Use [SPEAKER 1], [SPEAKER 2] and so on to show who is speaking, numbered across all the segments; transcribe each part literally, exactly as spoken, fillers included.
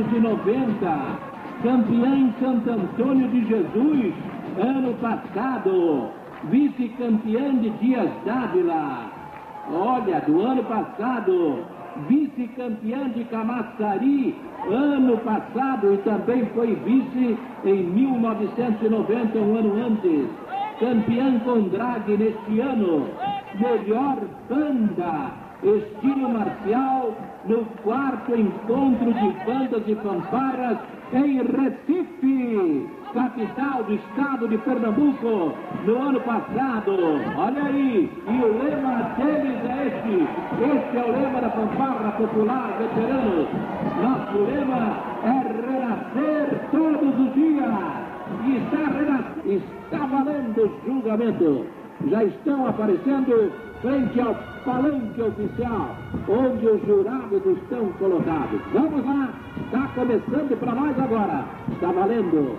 [SPEAKER 1] novecentos e noventa, campeã em Santo Antônio de Jesus, ano passado, vice-campeã de Dias Dávila. Olha, do ano passado, vice-campeã de Camaçari, ano passado, e também foi vice em mil novecentos e noventa, um ano antes. Campeã com drag neste ano, melhor banda, estilo marcial, no quarto encontro de bandas e fanfarras em Recife, capital do estado de Pernambuco, no ano passado. Olha aí, e o lema deles é este, este é o lema da fanfarra popular veteranos. Nosso lema é renascer todos os dias. E está, renas... está valendo o julgamento. Já estão aparecendo frente ao palanque oficial, onde os jurados estão colocados. Vamos lá, está começando para nós agora. Está valendo.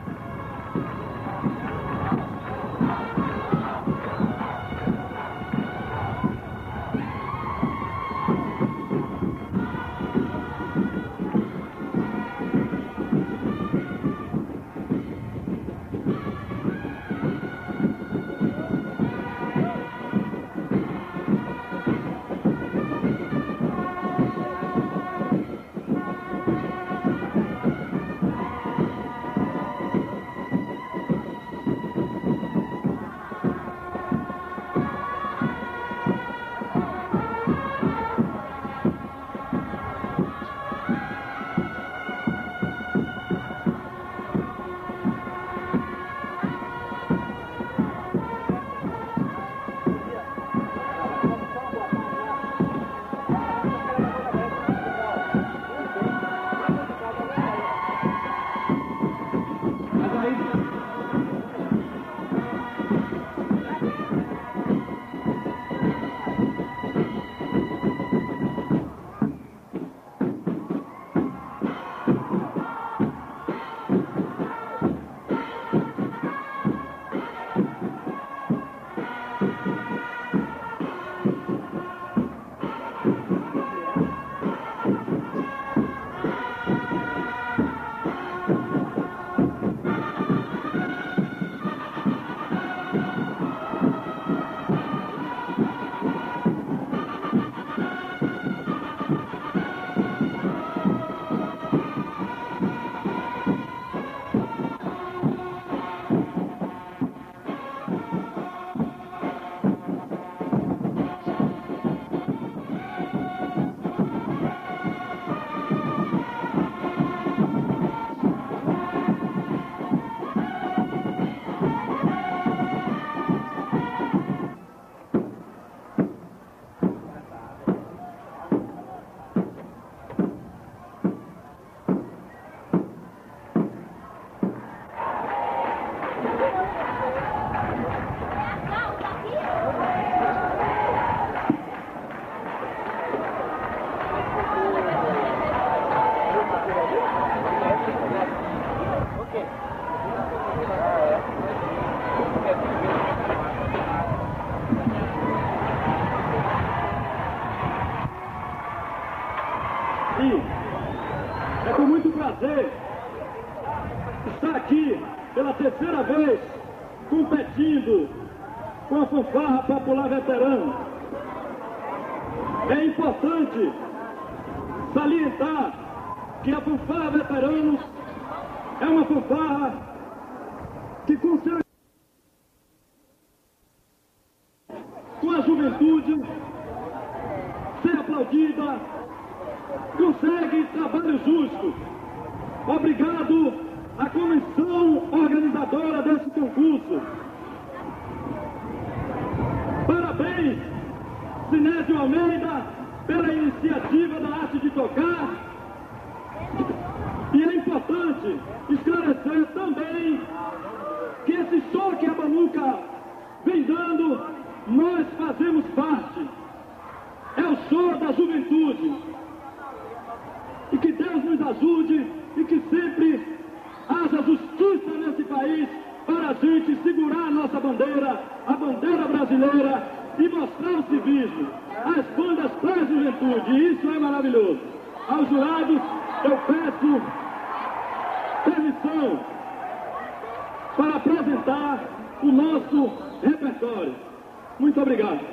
[SPEAKER 2] É com muito prazer estar aqui pela terceira vez competindo com a fanfarra popular veterana. É importante salientar que a fanfarra veteranos é uma fanfarra que consegue com a juventude ser aplaudida, consegue trabalho justo. Obrigado à comissão organizadora desse concurso. Parabéns, Sinésio Almeida, pela iniciativa da arte de tocar. E é importante esclarecer também que esse show que a Banuca vem dando, nós fazemos parte. É o show da juventude. E que Deus nos ajude e que sempre haja justiça nesse país para a gente segurar a nossa bandeira, a bandeira brasileira, e mostrar o civismo, as bandas para a juventude. E isso é maravilhoso. Aos jurados, eu peço permissão para apresentar o nosso repertório. Muito obrigado.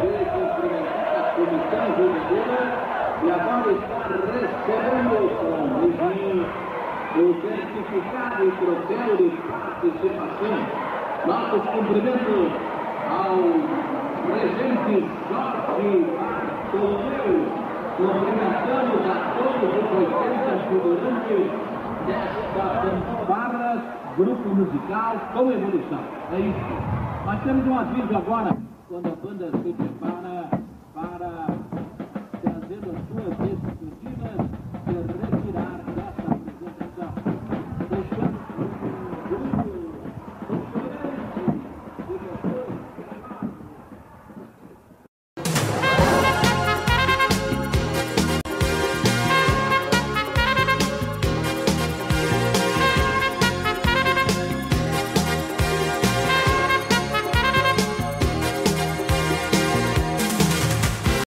[SPEAKER 1] veio cumprimentar a comissão jurídica e agora está recebendo com beijinho o certificado e troféu de participação. Nossos cumprimentos ao presidente Jorge Bartolomeu. Cumprimentamos a todos os oitenta figurantes desta fanfarra, grupo musical com evolução. É isso. Nós temos um aviso agora, quando a banda se prepara